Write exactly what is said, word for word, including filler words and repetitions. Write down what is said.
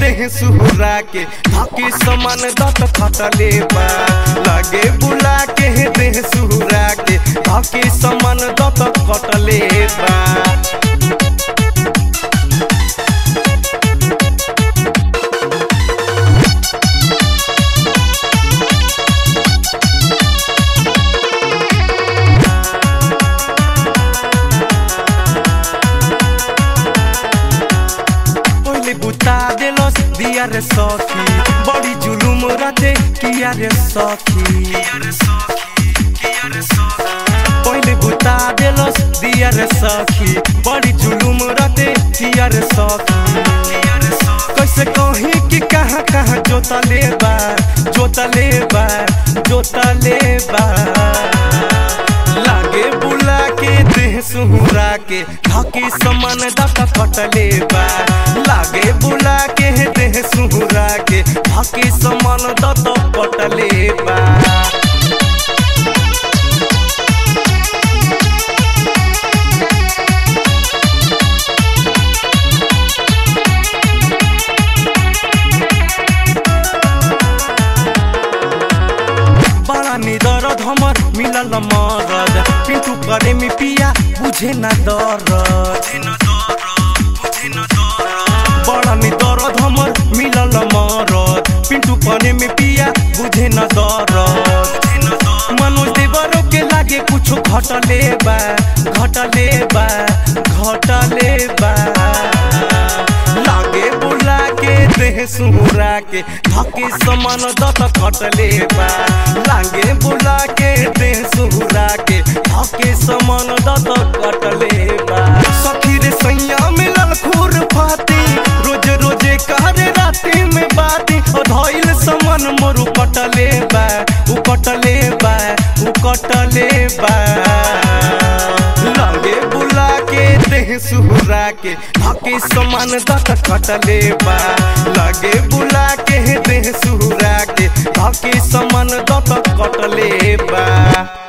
देह सुहुरा के धके समान दत खटले बा लागे बुला के देह सुहुरा के धके समान दत खटले बा। बुता देलस दिया रे सखी बड़ी जुलुम राते किया रे सखी पहले बुता देलस दिया रे सखी बड़ी जुलुम राते किया रे सखी। कैसे कहीं कि कहाँ कहाँ जोता ले बा जोता ले बा जोता ले बा लागे बुला के देह सुहुरा के धके समान दत खटले बा लागे बुला के देह सुहुरा के धके समान दत खटले बा। बड़ा निदर्द हमर मिलल मरद पिंटू करे में पिया बुझे न दर्द बड़ा निदर्द हमर मिलल मरद पिंटू करे में पिया बुझे न दर्द मनोज देवरो के लागे कुछ घटले बा घटले बा घटले बा लागे बुला के देह सुहुरा के धके समान दत खटले बा लागे बुला के देह सुहुरा के धके समान दत खटले बा। सखी रे सैया मिलल खूर फाती रोज रोजे करे राती में बाती धइल समान मोरू कटले बा उ कटले बा उ कटले बा लागे बुला के देह सुहुरा के धके समान दत खटले बा लागे बुला के देह सुहुरा के धके समान दत खटले बा।